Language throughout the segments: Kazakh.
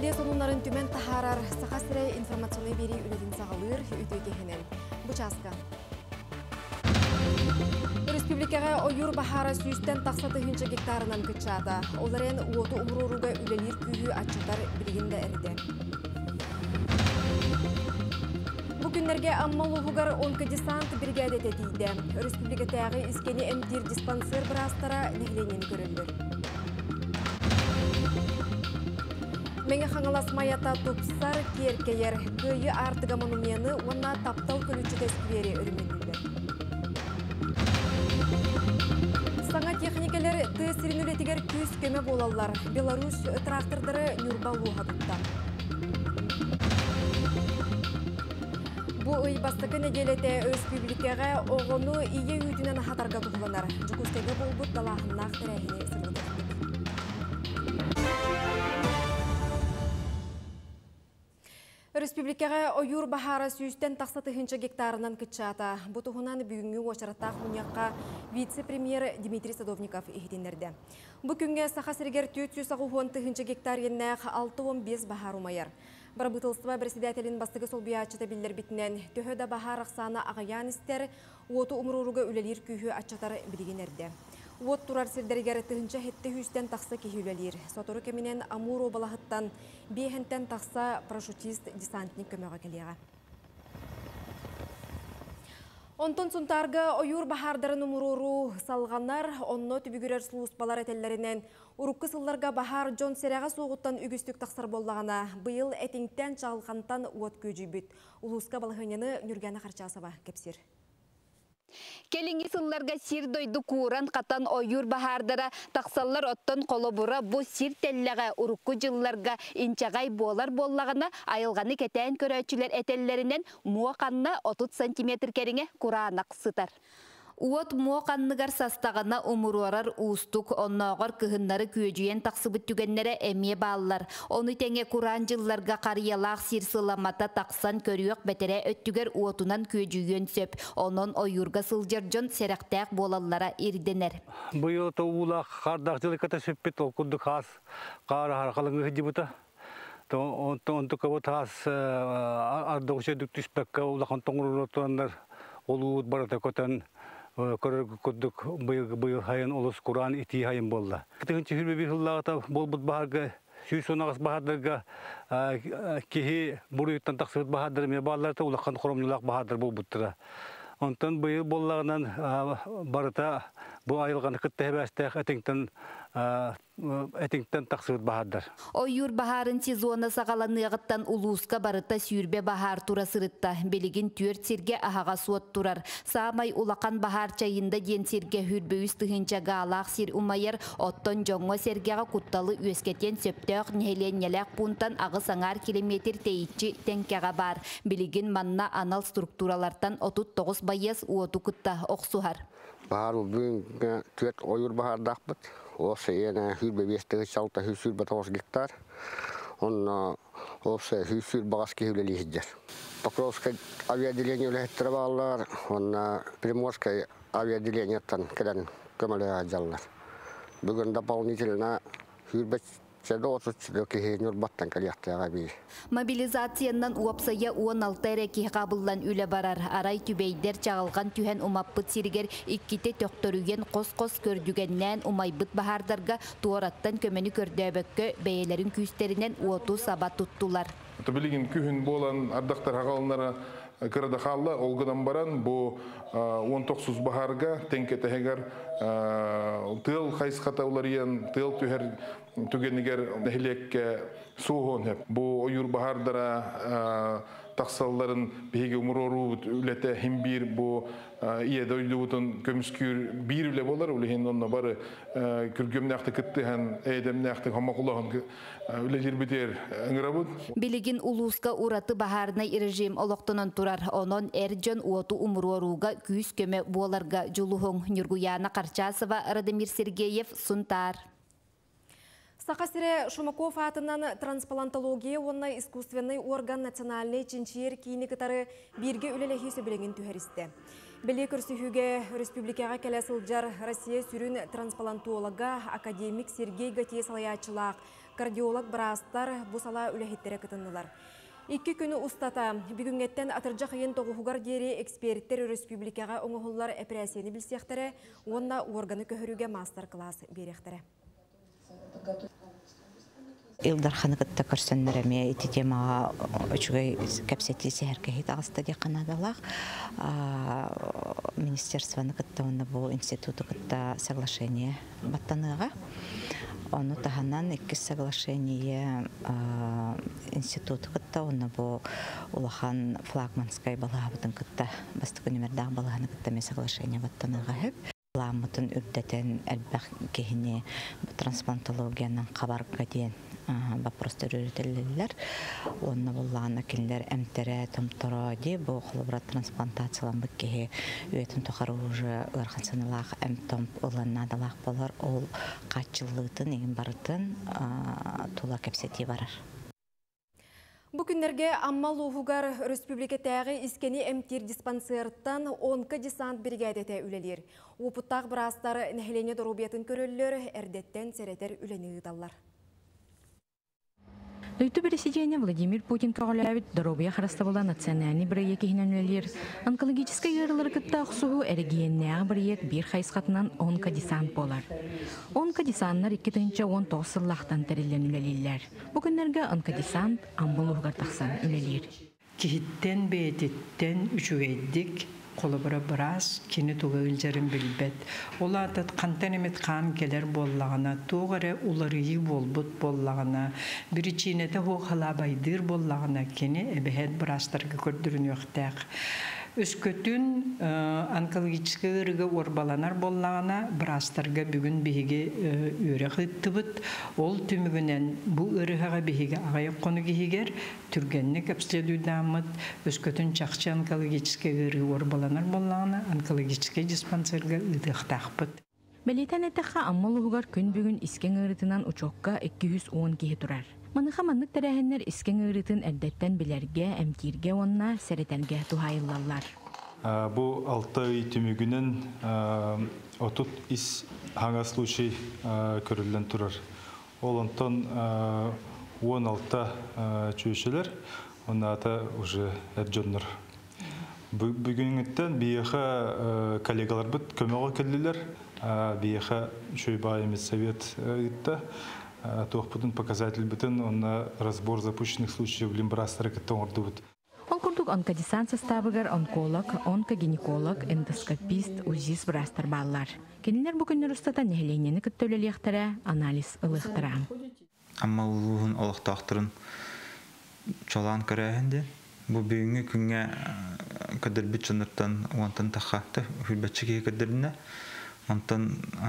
Бәле сонунларын түмен тахарар сақасырай информационный бери үлетін сағалыр үтөтехінен. Бұчасқа. Республикаға ойыр бахара сүйістен тақсаты хынча гектарынан күтчады. Оларын уоты умруруға үлелер күйі атчатар білгенді әрді. Бүгінлерге аммал ұғығар онкодесант бригадет етейді. Республика тәғі искені әмдер диспансер бірастара легленен көрілдір. Меңе қаңылас майата топсар керкейер көйі артыға монумені онна таптал көлүчі тәсківері өрменілді. Саңа техникалер тәсірінілетігер күз көмі болалар. Беларусь трактордары нүрбалу ғадытта. Бұ ұй бастықы неделеті республикаға оғыны ие үйтінен хатарға тұғыланар. Жүкістегі болбұт далағыннақ тәрәйіне сырғыды. Республикаға ойыр бахара сүйістен тақсаты хынча гектарынан күтчата. Бұтығынан бүгінгі очараттақ мұнияққа вице-премьер Дмитрий Садовников ехетендерді. Бүгінгі сақасыргер 460 хынча гектар еннәқ 6-15 бахар умайыр. Бір бұтылсыва председателін бастығы сол биячыта білдер бітінен төхөді бахар ақсаны ағаян істер, оты умруруға үлелер күйі атчатар білгенерді. От турар сирдергер тыгынча хетте хүстен тақса кехүлелер. Сотору кемінен Амуро балахыттан бейхентен тақса парашютист десантник көмеға келеға. Онтон сұнтарғы ойыр бахардарын умуруру салғанар, онно түбігірер сұлуспалар әтелерінен уруккы сылларға бахар Джон Серяға соғыттан үгістік тақсар боллағана бұйыл әтіңтен чағылғантан уот көжі бүт. Улуска балғынені нүргені қарчасыба кепсір. Келинги сылларга сир дойду куран катан ойур бахардара тақсаллар оттон колобура бу сир теллеге урукку жылларга инчагай болар боллагана айылганы кетен көрөчүлөр этеллеринен муаканна 30 см кериңе куранак сытар. Уот муақанныгар састағына умуруарар устук оннағар кыхыннары күйөжүйен тақсыбыт түгеннері әмие балылар. Оны тәңе куран жылларға қариялақ сирсыламата тақсан көріөк бәтірі өттігер уотунан күйөжүйен сөп. Онын ойырға сылжыр жон сәріқтәк болалара ирденер. Бұйыл ұлақ қардақ жылы ката сөппет олқұдды қас қары харқалыңы хыдибыта. Онты көбі тас ардығыша дүктіспәкке ұлақын тоңырыр тұрандар олуыд барата көтен көрөг көддүк быйыл хайын олус Куран ити хайын болла. Кытыгынчы хүрбе бир хыллағыта болбут баһарга сүйс онағыз баһардырга кихи буруйуттан тақсыбыт баһардыр ме балларта улақан хоромнулақ баһардыр болбуттыра. Онтан быйыл боллағынан барыта бу айылған кытта хебәстәк этиңтен тақсыбыт баһардыр. Ойюр баһарын сезона сағаланыгыттан улуска барыта сүйрбе баһар тура сырытта. Белигин түрт сирге ахага суот турар. Самай улақан баһар чайында ден сирге хүрбөйүс тыгынча гаалақ сир умайыр оттон жоңго сергега кутталы үескетен сөптөк нелен нелек пунтан ағы саңар километр тейитчи тенкега бар. Белигин манна анал структуралардан 39 байыз уоту кытта оксухар. Баһар бүгүн түрт ойюр баһардакпыт. Осы ена хүрбе бестігі шалта хүрсүр батауыз гектар. Он осы хүрсүр бағас кейулелі хиджер. Покровская авиаделение үләхеттері бағалар. Он Приморская авиаделениеттен кеден көмілі ажалар. Бүгін дополнительно хүрбе Мобилизацияннан уапсая 16 эреки қабылдан үлі барар. Арай түбейдер чағылған түхен умаппыт сиргер икките төқтөрүген қос-қос көрдүгеннен умайбыт бахардарға туараттан көмені көрдөбөккө бәйелерін күстерінен уоту сабат туттулар. Білген күхін болан ардақтар хағалынара кырада халла олгыдан баран бу 19 бахарга тенкетегер тыл хайсқата улариян тыл түхер түгенігер нәхилекке суғын хеп. Бу ойыр бахардара тақсалларын бейге умурору үләті химбир бу ие дойдуутын көміскүр бир үле болар. Үлеген онна бары күргөмнәқті кітті хан әйдемнәқті хамақулағын үлелер бітер аңырабыд. Билигин улуска ураты бахарына режим олоқтынан турар. Онон әрджон уоту умуроруга күйіс көмі боларга жулуғын. Нюргуяна Қарчасова, Радамир Сергеев, Сунтар. Сақасыре Шумаков атынан трансплантология онна искусственный орган национальный чинчиер кейінікітары бірге үлелехи сөбілеген түхәрісті. Біле көрсіхуге республикаға кәләсіл жар Россия сүрін трансплантолога академик Сергей Гатье салаячылақ кардиолог барастар бусала үләхеттері кытыннылар. 2 күні устата бүгүнгеттен атыржа кыйын тогухугар дери эксперттер республикага оңоһуллар операцияны билсектері, онна органы көһөрүгө мастер-класс беректері. Илдарханы кытта көрсөннөрөме ити темага үчүгөй кепсети сехеркехит агыста де канадалах министерствоны кытта онна бу институту кытта соглашение баттаныга оны таханан 2 соглашение институту кытта онна бу улахан флагманскай балаабытын кытта бастык өнөмөрдагы балааны кытта ме соглашение баттаныга хөп ламытын үрдетен элбах кехине трансплантологияның кабарга дейін вопростар үйретелілер. Онна боллағына келілер әмтері тұмтыра де бұл қолыбыра трансплантациялан бұл кеге өйтін тұқары ұжы ұрқансанылақ әмтомп ұланадалақ болар. Ол қатшылығытын, егін барытын тұла кәпсети барар. Бүгінлерге Аммал Ухугар республикатағы искені әмтер диспансерттан 10 десант бригадеті үлелер. Опыттақ бірастары нәхілене дұрубетін көрілілер, әрдеттен сәретер үлені ұдалар. Өйті президенті Владимир Путин қағылауыт дұрубия қарастабыла национальный бірайек ехінен өлелер. Онкологический ерілер күтті ақсуғы әрігеннәғы бірайек бір қайсқатынан 10 десант болар. 10 десанттар 2-19 сыллақтан тәрелен өлелер. Бүгінлерге 10 десант Амбал Ухугар тақсан өлелер. Кихиттен бейдеттен үшугейдік қолыбыра біраз кені туға үлжерін білбет. Ола атат қантан емет қан келер боллағына, туғары уларыйы болбут боллағына, бір ичинеті хоқалабайдыр боллағына кені әбіхет бірастарға көрдірін өқтәқ. Өскөтін онкологический ырыгы орбаланар боллағына бірастарға бүгін бейге өре қыттыбыт. Ол түмігінен бұл ырыға бейге ағайық қоны кейгер түргеннік обследуйдамыд. Өскөтін чақчы онкологический ырыгы орбаланар боллағына онкологический диспансерға ұдықтақпыд. Бәлетен әтіққа Аммал Ухугар күн бүгін isken ырытынан ұчоққа 210 кейі тұрар. Маныха маннык тәрәһеннәр isken ырытын әрдеттен білерге, әмтирге онна сәретәнге тухайыллалар. Бу 6 ай түмігінен отут ис хаңа случай көрілден тұрар. Ол онтан 16 чүйшілер, онна ата уже әджонныр. Бүгінгіттен бейеха коллегалар бұд көмеға келділер. Бейеха шөйбайымыз совет етті. Тоқпытын показатель бітін, онна разбор запущенных случаев лимбрастары кеттен орды бұд. Он курдук онкодесант составыгар онколог, онкогинеколог, эндоскопист, УЗИС брастар баллар. Кенилер бүгіннер ұстата нәхіленені күттөлеліқтірі анализ ылықтыра. Аммал Ухугун олықтақтырын чолан көрәхінде. Бұл бүгінгі күнге көдірбіт жынырттан оңтан таққақты хүлбәтшіге көдіріне. Онтан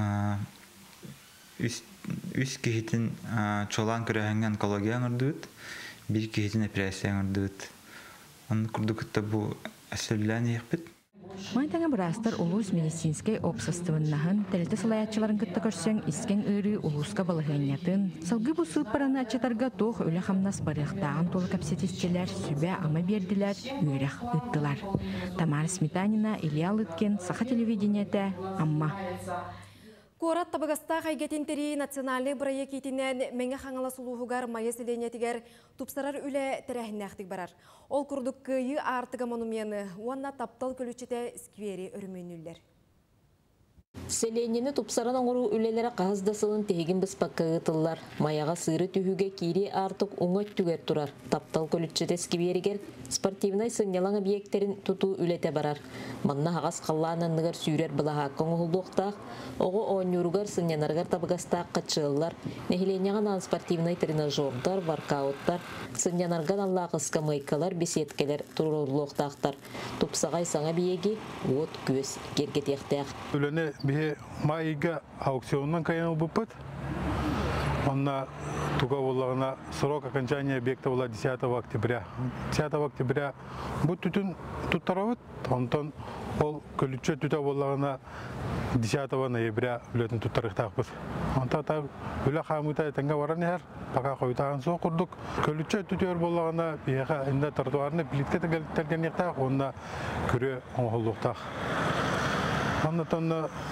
үс кейтін чолан көрәхінге онкологияң үрдіуіт, бір кейтін операцияң үрдіуіт. Он күрдікітті бұл әсілілән еқпет. Майтаңа бірастар улус медицинскай обсастывыннағын тәлті салаятчыларын күтті көрсен isken ұры улуска балығанятын. Салғы бұл сұлпараны ачатарға тоқ өлі қамнас барықтағын толы капсетистелер сүбә ама берділер, үйрек ұттылар. Тамара Сметанина, Илья Лыткен, Саха телевидениеті, Амма. Корат табыгаста қайгетентері национальный проект етінен мәңі қаңала сұлуғығар майы селенетігер тұпсарар үлі тәрәхіннәқтік барар. Ол күрдік күйі артыға монумені, онна таптал көлүчеті сквери өріменілдер. Селенені тупсаран оңыру үлелері қағыздасылын тегін біз паққығытылар. Маяға сыры түйіге кейри артық оңат түгер тұрар. Таптал көлітчеті скиберігер спортивнай сыңнялан объектерін тұту үлете барар. Манна ағас қалланынығар сүйрер бұлаға қоңғылдуқтақ, оғы оңюругар сыңнянарғар табығастақ қатшылылар, нәхіленеған ан спортивнай тренажердар, варкауттар, сыңнянарған алла қысқа майкалар, беседкелер, тұрурлуқтақтар. Тупсағай саңа биеги, от көз кергетектеқ. Бе майга аукционнан каян бұппыт. Онна туга болағына срок окончания объекта была 10 октября. 10 октября бұл түтін тұттаравыт, онтан ол көлітші түті болағына 10 ноября үлетін тұттарықтақпыз. Онта үлі қамыта әтінге баран әр, бақа қойтаған соң құрдық. Көлітші түтер болағына бейеға әнді тартуарыны билетке тәлген ектақ, онына күре оңғылдықтақ. Оннан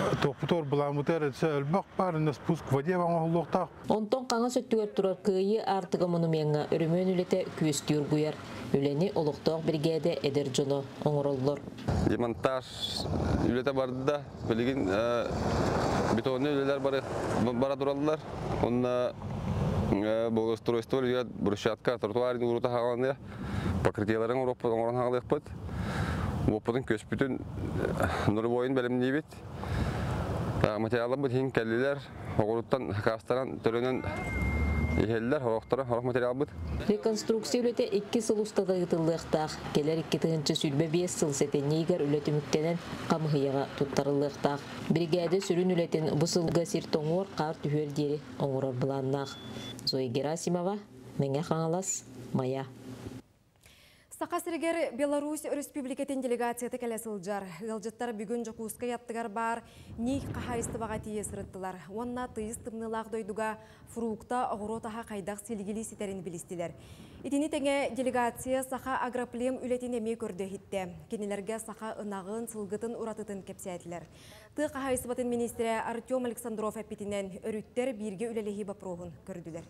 Топутор буламутер өлбак барына спуск в воде ваңолуктак. Онтон қаңа сөттүгер турар кыйы артыга монуменга өрөмөн үлете күөстүр буяр. Үлени олуктоок биргеде эдер жоно оңороллор. Демонтаж үлете барды да, билигин бетонный үлелер бара тураллар. Онна благоустройство үлет брусчатка, тротуарын урута хаганыя, покрытияларын орон хагалык. Опытын көспүтін нұры бойын бәлімдей бет. Материалы бұд хин кәлілер, оғыруттан кастаран түрінен ехелілер, орақ материал бұд. Реконструкция үлеті 2 сыл ұстада ұтылықтақ. Келер 2 тығынчы сүлбе 5 сыл сетенейгер үлеті мүктенен қамығыяға тұттарылықтақ. Бригады сүрін үлетін бұсылға сертоңор қар түхер дері оңырар бұланнақ. Зоя Герасимова, Меңе Қаңалас, Мая. Сақасыргер Беларусь Республикатын делегацияты кәлесілджар. Ғылжыттар бүгін жоқуысқа яттығар бар ней қағайыстыбаға тие сұрыттылар. Онна тыйыз тымнылақ дойдуға фрукта оғыротаға қайдақ селгілі сетерін білістілер. Итini тәңе делегация сақа агроплем үлетін әме көрді хитті. Кенелерге сақа ынағын, сылғытын ұратытын кепсәтілер. Ты қағайыстыбатын министрі Артем Александров әпетінен өріттер бірге үлелігі бапроғын көрділер.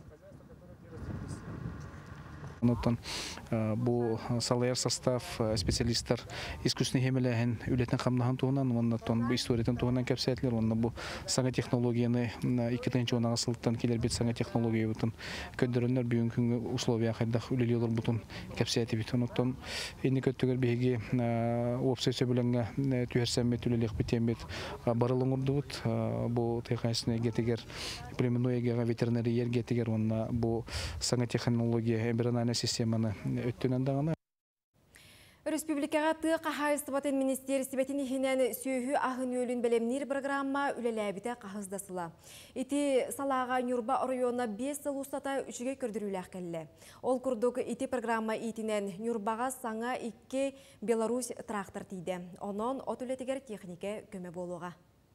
Онуттан бу салаяр состав специалисттар искусственный хемеләһен үлетен камнаһын туһунан, оннан бу историятен туһунан кепсәтләр, оннан бу саңа технологияны 2-нче онага сылтан килер бит саңа технология бутын көндөрөннәр бүгүнкү күнгө условия кайдах үлелелер бутун кепсәти бит. Онуттан инде көттөгөр беге опция беләнгә түһәрсәмме түлелек битем бит барылың урдут бу технологияны гетегер племенное ветеринария гетегер, онна бу саңа технология эмбриональная системаны өттөнөн дагына. Республикаға тыға қағайыстыбатын министерстібетін ехінен сөйі ағын өлін бәлемнер программа үлеләбіті қағыздасыла. Ити салаға Нюрба района 5 сыл ұстата үшіге көрдірілі әкелі. Ол күрдігі ити программа итінен Нюрбаға саңа 2 Беларусь трактор тейді. Онын от үлетігер технике көмі болуға.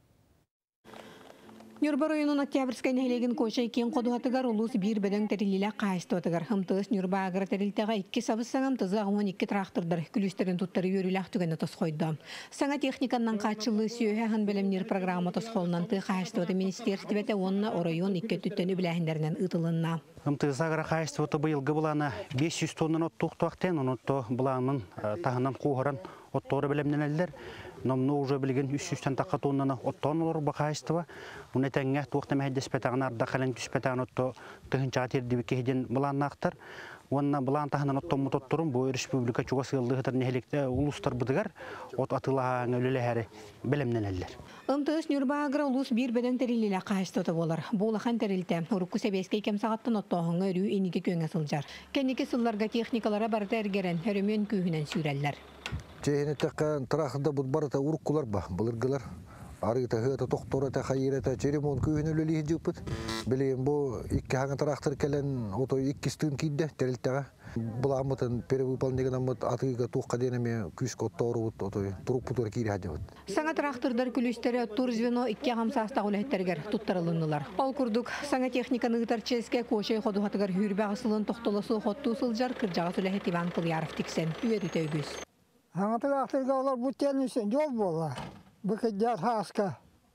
Нюрба районун Октябрьскай нәйлеген көші кен қодуатығар улус бір бәдің тәрілілі қайысты отығар. Хымтыз Нюрба агра тәрілтіға 2 сабыз саңам тызы 12 трактордар күлістерін тұттары өрілі түгені тұс қойды. Саңа техниканнан қачылы сүйе ағын бәлемнер программа тұс қолынан ты қайысты оты министерстібеті онына орайон 2 түттені біләхіндерінен ұтылынна. Хымтыз агра қайысты оты бұйылғы бұланы 500 тоннын оттуқтуақтен, онытты бұланын тағынан қуғыран отторы бәлемнен әлдер. Номну уже билген 300 таққа тоннаны оттон олар бақайыстыва. Уны тәңге туқты мәхедес пәтағын арда қален түс пәтағын отто тұхынча атерді бекехден бұланнақтар. Онна бұлан тағынан оттон мұтоттырым. Бұл республика чуға сығылды ғытыр нехелекті ұлыстар бұдығар. От атылаған өлілі әрі білімнен әлдер. Ымтыз Нюрба агра улус бір бәдің тәрілілі қайыстыты болар. Болақан тәрілті. Ұрыққы сәбеске кем сағаттын оттоғыңы өрі енеге көңе сылжар. Кәнеке сылларға техникалара барда әргерен өрімен күйінен сүйрәллер. Чейіне тәққан тұрақында бұд барыта ұрыққылар ба, бұлырғылар. Арыта ғыта тоқтора та хайырата черемон күйін өлі жүппіт. Білейін бұл 2 хаңа тұрақтыр кәлін отой 2 стын кейді тәрілтіға. Бұл амытын перевыполнеген амыт атыға туққа денеме күшкі отторы бұд, отой тұруқ бұтыр кейді хәді бұд. Саңа тұрақтырдар күлістері тур звено 2 ғамсаста ғылеттергер тұттарылынылар. Ол күрдік саңа техниканы ғытарческе көшей қодуғатығар хүрбәғысылын тоқтылысы қотту сылжар кіржаға сүләхет Иван Қыляров тіксен үйері тәугіз. Аңатыр ақтырға олар бұттенісен жол бола. Бұқыдjar хаска.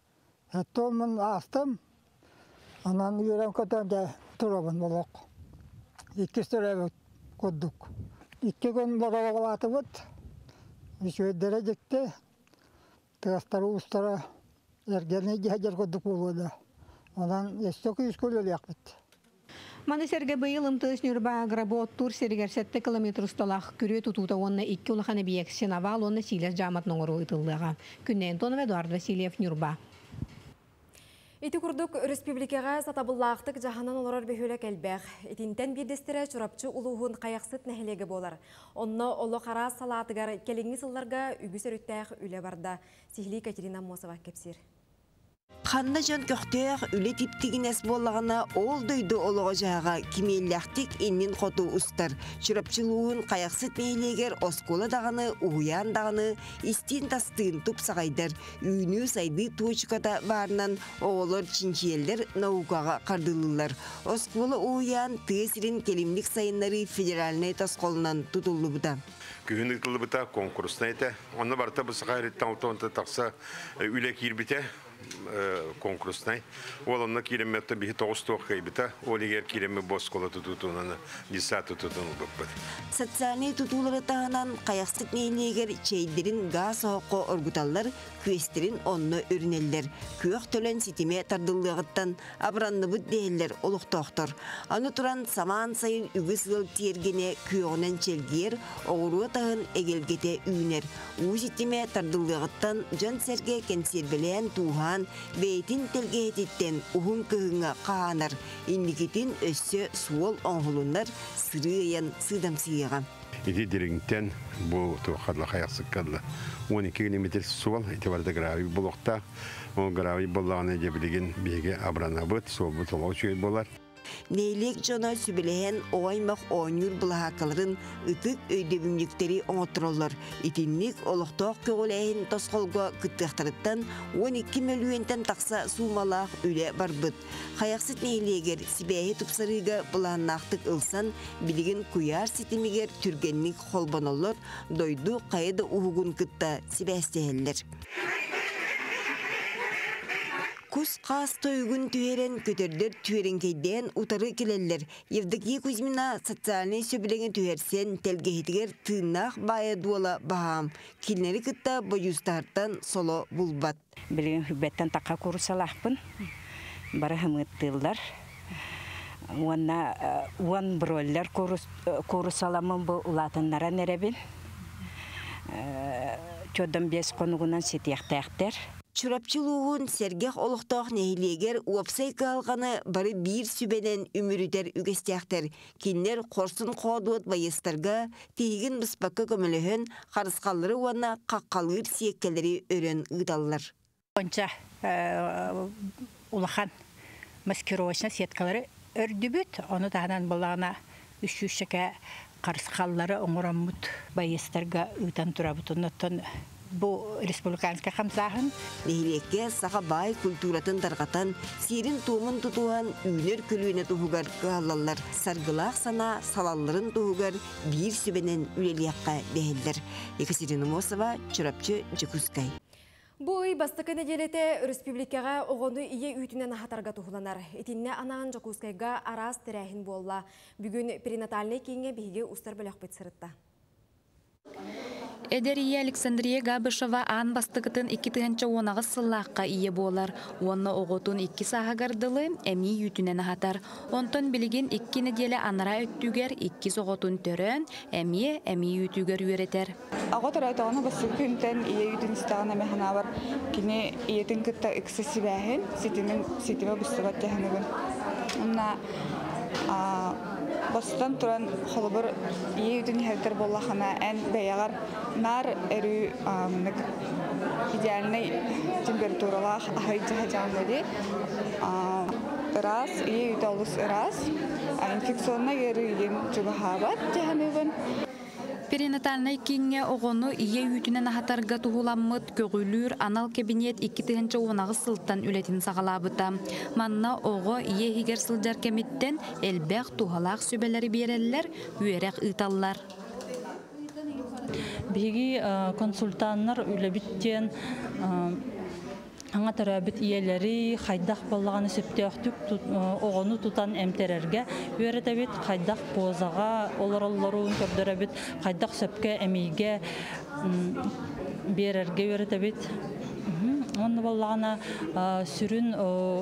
Әттомын астым. Анан үйерем көтемде тұрабын болақ. 2 сұрабы көддік. 2 күн болуға болаты бұд. Үшөйдері жекті. Тығастары ұстары әргені жәжер көддік болуды. Анан естік үйіскөлі яқпыд. Манысерге быйыл ымтыз Нюрба агработ тур сергер 7 километр ұсталақ күре тұтута онына 2 улаханы биек сенавал онына силес жамат ноңыру ұтылыға. Күннен Тонов Эдуард Васильев, Нюрба. Ити күрдік республикаға сатабыллақтық жағанан олар бөхөлі кәлбәқ. Итинтен бірдестері чұрапчы ұлығын қаяқсыт нәхілегі болар. Онына олы қара салатығар келіңі сылларға үбіс өріттәқ үлі барда. Сихли Катерина Мосова кепсер. Ханна жон көқтер үлі типтігін әс болағына ол дөйді олығы жаға кемелләқтік еннен қоту ұстар. Шырапчылуын қаяқсыт мейлегер оскола дағаны, ұғыян дағаны, истен тастығын тұп сағайдар. Үйіні сайды точкада барынан оғылыр чинчиелдер науқаға қардылылар. Оскола ұғыян түйесірін келімлік сайынлары федеральный тасқолынан тұтылы бұда. Күйінік тұлы бұта конкурсына еті. Оны барта бұсы қайреттен ұлтауынты тақса үлі кирбіте. конкурсной. Ол онна киремметте бихи 9 тоққайбыта, ол егер киреме боскола тутутунаны 10 тутутуну бөппөт. Социальный тутулары тағынан қаяқсыт нейнегер чейдерін газ оққо оргуталлар, күестерін онны өрінелдер. Күеқ төлен ситиме тардылығыттан абранны бұд дейілер олықтоқтыр. Аны туран саман сайын үгіз ғыл тергене күеғынан челгер, оғыруы тағын егелгете үйінер. Уу ситиме тардылығыттан жан сәрге кенсербелен туған бейтін телгеететтен ұғын күйіңі қағанар. Инникетін өссі суол оңғылындар сырыйын сыдамсыйыға. Ити директен бұл туқарлы қаяқсық қалды. 12 километр суол, ити барды гравий болуқта. Ол гравий болағына жебілеген беге абрана бұд, суол бұд олау шүйет болар. Нейлек жона сүбілеген оғаймақ оңыр бұлағақаларын үтік өйдебімліктері оңытырылыр. Итіннік олықтоқ көгілейін тосқолға күттіқтіріттен 12 мөлуентен тақса суымалақ үлі барбыд. Қаяқсыт нейлегер сібәйі тұпсарыға бұланнақтық ылсан білген күйар сетімегер түргеннік қолбан олыр, дойду қайыды ұғығын күтті сібәстеғелер. Кус қас тойгун түйерен көтердер түйерен кейден утары келелер. Евдокия Кузьмина социальный сөбілеген түйерсен телгейтігер тыынақ бая дуала бағам. Келнері күтті бойустартан соло бұлбат. Білген хүббеттен таққа көрісалақпын. Бары хымыттылдар. Уан броллер көрісаламын бұл ұлатынлара неребін. Чодан бес қонуғынан сетияқтаяқтар. Чурапчылуғын сергех олықтақ нәйлегер уапсай қалғаны бары бір сүбенен үмірітер үгестяқтар. Кинлер қорсын қоадуат байыстарға тейгін бұспаққа көміліхін қарысқалары уанна қаққалғыр сиеккелері өрен ұдалылар. Онша улахан маскировочна сеткалары өрдүбіт, оны тағынан болағына үшшіке қарысқалары оңырамыт байыстарға ұйтан тұрабытынаттан Бұл республиканска қамсағын. Нейлекке саға бай культуратын дарғатан, сирин туымын тұтуған үйнер күлуіне тұғығар ғалалар. Сарғылақ сана салаларын тұғығар бір сүбенен үлелияққа бәйілдер. Екатерина Мосова, Чурапчы, Жекускай. Бұй бастықы неделеті республикаға оғыны ие үйтінен ахатарға тұғыланар. Етінне анаған Жекускайға арас тірәхін болла. Бүгін перинатальный кейінге бейге ұстар бөліқ бетсірітті. Эдерия Александрия Габышева ан бастыгытын 2 онағы сыллаққа ие болар. Онны оғытын 2 сағағардылы әмей үтінен ахатар. Онтон білген 2 неделе анара өттігер 2 соғытын төрін әмей үтігер үйретер. Ағытыр айтағаны бастыгытын ие үтін істағына мәхана бар. Кені иетін күтті үксісі бәхін, сетіме бұстығат жәхінігін. Онна Бастан туран холобор ие үтін хәртер боллахана ән бәяғар нар әрі идеальный температуралах ахайджа хаджамады. Раз, ие үті олыс раз, инфекционна әрі еген жүгі хабат жәхінігін. Перинатальный кейінге оғыны ие үйтінен ахатарға тұғыламмыд көгілір анал кабинет 2 онағы сылттан үлетін сағалабыта. Манна оғы ие хигер сылжар кеметтен әлбәқ тұғалақ сөбелері берелілер, үйерек ұйталылар. Беги консультанлар үлебіттен Аңа тарабит иелери хайдах боллаганы сөптөктүк огону тутан эмтерерге үйрөтөбүт хайдах позага олороллорун көрдөрөбүт хайдах сөпкө эмиге берерге үйрөтөбүт. Онны боллагана сүрүн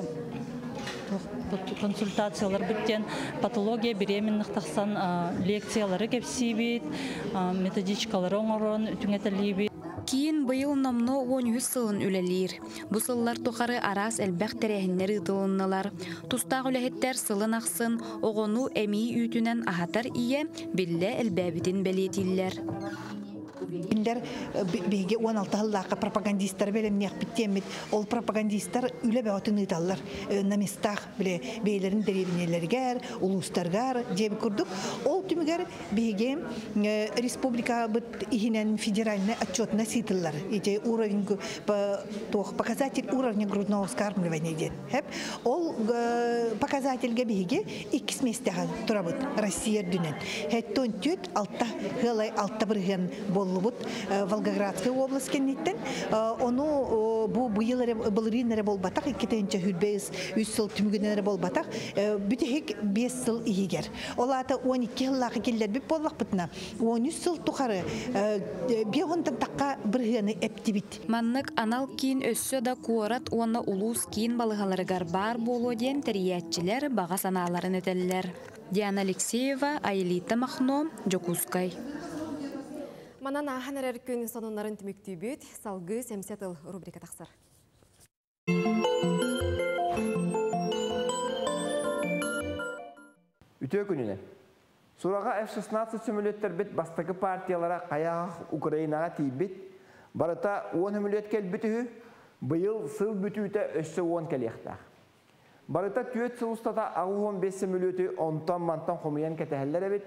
консультациялар бүттен патология беременных тахсан лекциялары кепсибит, методичкалары оңорон түңетелибит. Кейін бұйыл номно 13 сылын үлелер. Бұ сыллар тұқары арас әлбәқ тәрәхінлері ұтылынылар. Тұстақ үләхеттер сылын ақсын, оғыну әмей үйтінен ахатар ие, білі әлбәбітін бәлетілер. Инлер беге 16-ллаққа пропагандисттар белемнеқ биттемит. Ол пропагандисттар үле бәғатын ұйталар. На местах бейлерін деревнелергер, улустаргар, дебі күрдік. Ол түмігер беге республика бұд ихинен федеральный отчетна ситылар. Ете уровень, показатель уровня грудного вскармливания ден. Ол показательге беге 2 местеға тұрабыд Россия дүнен. Хэттон түт алта ғылай алта бірген болу олбут Волгоградская область кенниттен. Ону бу былырынары болбатак, 2-нче хүлбейс 3 сыл түмүгүнөрө болбатак, бүтехик 5 сыл ийгер. Олата 12 жыллакы келдер бип боллак бутна. 13 сыл тухары бегонтан такка биргени эптибит. Маннык анал кийин өссө да куорат уонна улуус кийин балыгаларыгар бар боло диен терияатчилер бага санааларын этеллер. Диана Алексеева, Айлита Махно, Жокускай. Манан ахан әркөн сонунларын түміктүйбет, салғы сәмсетіл рубрика тақсыр. Үтө күніне. Сураға F-16 сүмілеттер бет бастакы партиялара қаяқ Украинаға тейбет, барыта 10 сүмілет кел бүтігі, бұйыл сыл бүтіуті өссі 10 кәлеқтақ. Барыта түйет сылыстата ағы 15 сүмілеті онтан-мантан қомиян кәтәхілер әбет,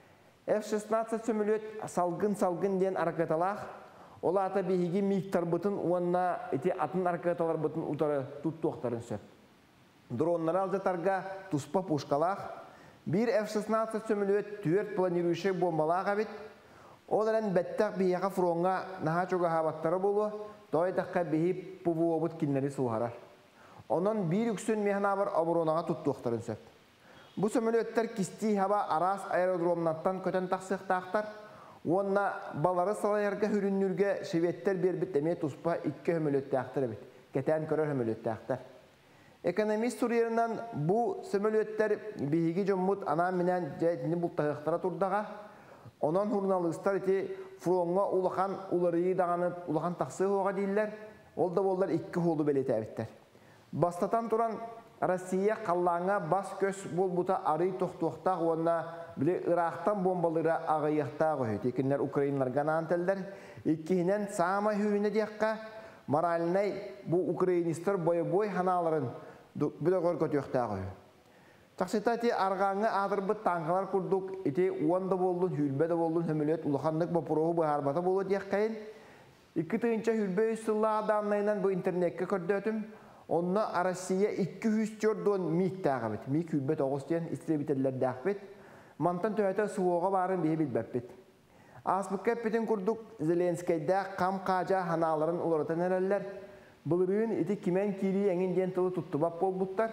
F-16 сүмілет салғын ден арқаталақ, ол ата бейгі миктар бұтын, онына еті атын арқаталар бұтын ұтары тұттуқтарын сөп. Дронлар алжатарға тұспа пушқалақ, bir F-16 сүмілет түйет планирующий бомбалақ әбет, ол әрін бәттәқ бейіға фронға наға чоға хабаттары болу, тойдаққа бейі пұбу обыт кенлері сұлғарар. Onun bir yüksün mehnavar aburonağa tuttuqtarın söp. Bu sömülötler kisti hava aras aerodromnattan köten taqsıqtaqtar. Onna baları salayarga hürünürge şevetler bir biteme tuspa 2 hömülöttaqtar bit. Keten körör hömülöttaqtar. Ekonomist suriyerinden bu sömülötler bihigi jommut ana minen jetini bultaqtara turdağa. Onun hurnalıstar iti fronga ulakan ularıyı dağınıp ulakan taqsığı oğa değiller. Olda bollar 2 holu belete evitler. Бастатан туран Россия қаллаңа бас көз болбута арый тоқтуқтақ, онна біле Ирақтан бомбалыра ағайықтағы өйт. Екінлер Украинларға нантелдер. Еккейінен сама хүйіне дейққа моральнай бұл украинистер бой-бой ханаларын бүді көркөтіқтағы өйт. Тақсыта те арғаңы адырбыт таңғалар күрдік, ете уанда болдың, хүлбеді болдың, хөмілет, ұлықандық бұпырығы бұхарбата болу дейққайын. 2-тыңынша хүлбе үстілі адамнайынан бұл интернетке көрді өтім. Onna Россия 200 jordan mik tağabet. Mik hübbet oğuzdiyen istrebiteller dağbet. Mantan tühete suoğa varın bihe bilbepet. Asbıkka petin kurduk Zelenskay'da kam kaca hanaların ularatan ereller. Bılırığın iti kimen kiri engin diyen tılı tuttu bap bol buttar.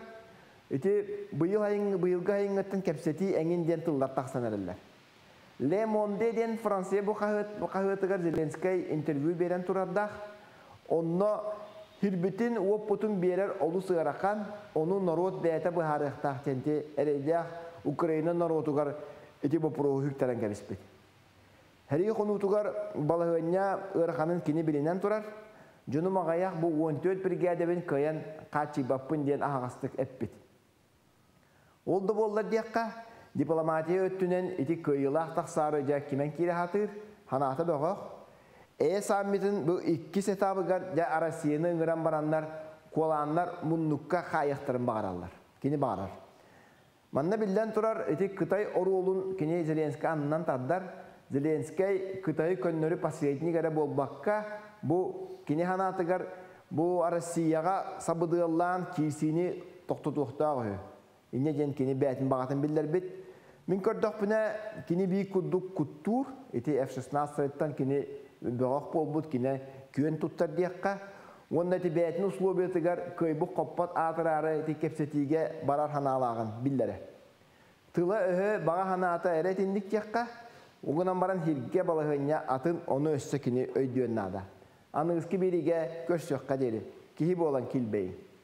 Iti bıyılga hayıngatın kepseti engin diyen tıllar taqsan ereller. Le Monde diyen Fransaya bu kahıtıgar Zelenskay interview beren turadaq. Onna Hirbütin oputun birer olu sığarakan, onu narod beyte bu harıqtaq tenti ereydiyaq Ukrayna narodugar eti bu proğu hüktaren gelişbet. Heri konutugar balığınya ırğanın kini bilinen turar. Junum ağayak bu 14 brigadebin kayan kaçı bappın diyen ağastık eppet. Oldu bollar diyakka diplomatiya öttünen eti kıyılaq taqsarıca kimen kiri hatır, hanata boğaq. Sammitin bu 2 setabıgar ja Rusya'nın ıngıran baranlar, kolanlar munnukka kayıqtırın bağırarlar. Kini bağırar. Manna bilden turar, eti Kıtay oruolun kini Zelenskay anından taddar. Zelenskay Kıtay könleri pasiyetini gara bolbakka bu kini hanatıgar bu Rusya'ga sabıdığılan kisini toxtutuqtağı. İnne jen kini beytin bağatın biller bit. Min kördük bina kini bir kudduk kuttur, eti F-16'dan kini Böğük bolbut kine küen tuttar diyekka. Onda tibetini uslubiyetigar köybük koppat atırarı kepsetiğe barar hanalağın billere. Tıla öhü bağa hanata eret indik diyekka. Oğunan baran hirge balığınya atın onu össü kini öydüğün nada. Anığız ki birige göz yokka deri. Kihibi olan kilbeyin.